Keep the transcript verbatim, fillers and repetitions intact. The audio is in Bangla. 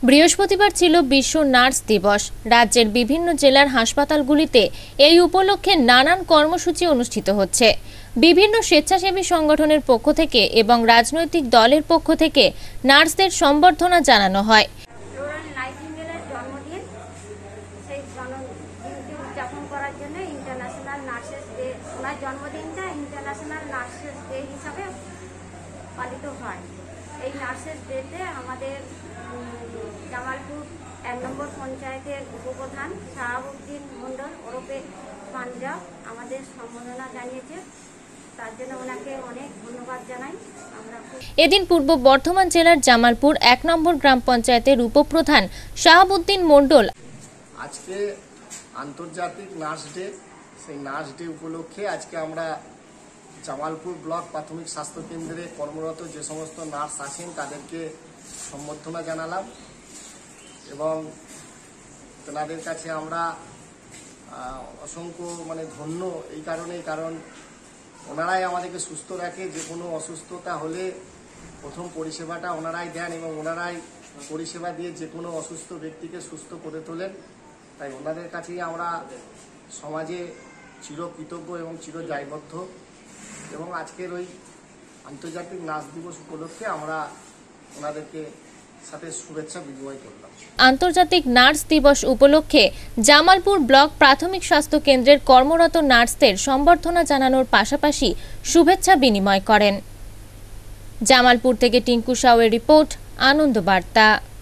বৃহস্পতিবার ছিল বিশ্ব নার্স দিবস। রাজ্যের বিভিন্ন জেলার হাসপাতালগুলিতে এই উপলক্ষে নানান কর্মসূচি অনুষ্ঠিত হচ্ছে। বিভিন্ন স্বেচ্ছাসেবী সংগঠনের পক্ষ থেকে এবং রাজনৈতিক দলের পক্ষ থেকে নার্সদের সম্বর্ধনা জানানো হয়। জন্মদিনটা ইন্টারন্যাশনাল নার্সেস ডে হিসাবে পালিত হয়। এই নার্সেস ডেতে আমাদের জামালপুর এক নম্বর পঞ্চায়েতের উপপ্রধান শাহাবুদ্দিন মণ্ডল ওরফে পাঞ্জাব আমাদের সম্মাননা জানিয়েছে। তার জন্য ওনাকে অনেক ধন্যবাদ জানাই। আমরা এদিন পূর্ব বর্ধমান জেলার জামালপুর এক নম্বর গ্রাম পঞ্চায়েতের উপপ্রধান শাহাবুদ্দিন মণ্ডল আজকে আন্তর্জাতিক নার্স ডে, সেই নার্স ডে উপলক্ষে আজকে আমরা জামালপুর ব্লক প্রাথমিক স্বাস্থ্য কেন্দ্রে কর্মরত যে সমস্ত নার্স আছেন তাদেরকে সম্বর্ধনা জানালাম এবং তেনাদের কাছে আমরা অসংখ্য মানে ধন্য এই কারণেই, কারণ ওনারাই আমাদেরকে সুস্থ রাখে। যে কোনো অসুস্থতা হলে প্রথম পরিষেবাটা ওনারাই দেন এবং ওনারাই পরিষেবা দিয়ে যে কোনো অসুস্থ ব্যক্তিকে সুস্থ করে তোলেন। তাই ওনাদের কাছেই আমরা সমাজে চিরকৃতজ্ঞ এবং চিরদায়বদ্ধ। এবং আজকের ওই আন্তর্জাতিক নার্স দিবস উপলক্ষে আমরা ওনাদেরকে সাথে শুভেচ্ছা বিনিময় করলাম। আন্তর্জাতিক নার্স দিবস উপলক্ষে জামালপুর ব্লক প্রাথমিক স্বাস্থ্য কেন্দ্রের কর্মরত নার্সদের সম্বর্ধনা জানানোর পাশাপাশি শুভেচ্ছা বিনিময় করেন। জামালপুর থেকে টিঙ্কু সাউয়ের রিপোর্ট, আনন্দ বার্তা।